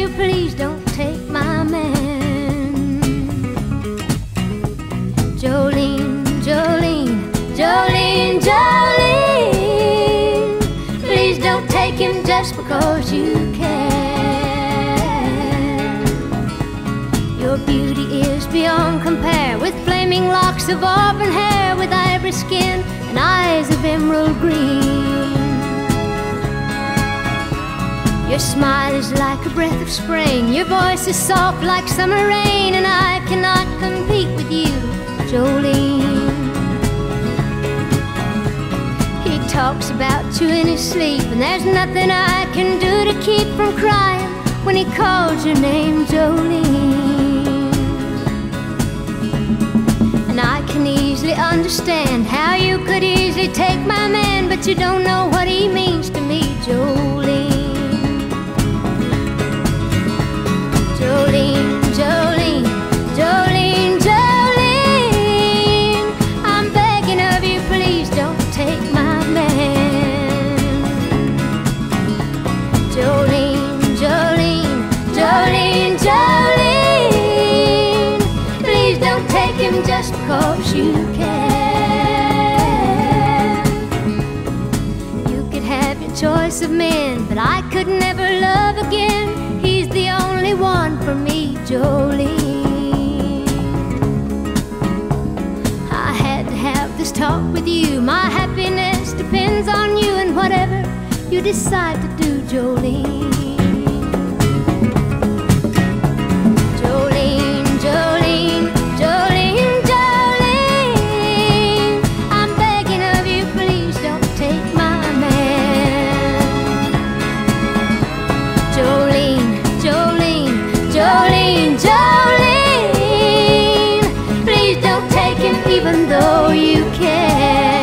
you, please don't take my man. Jolene, Jolene, Jolene, Jolene, please don't take him just because you can. Your beauty is beyond compare, with flaming locks of auburn hair, with ivory skin and eyes of emerald green. Your smile is like a breath of spring, your voice is soft like summer rain, and I cannot compete with you, Jolene. He talks about you in his sleep, and there's nothing I can do to keep from crying when he calls your name, Jolene. And I can easily understand how you could easily take my man, but you don't know what he means to me, Jolene. Jolene, Jolene, Jolene, Jolene, I'm begging of you, please don't take my man. Jolene, Jolene, Jolene, Jolene, please don't take him just because you can. You could have your choice of men, but I could never love again. He's the only one for me, Jolene. I had to have this talk with you. My happiness depends on you, and whatever you decide to do, Jolene. Jolene, Jolene, Jolene, Jolene, I'm begging of you, please don't take my man. Jolene, Jolene, Jolene, Jolene, please don't take him even though you can.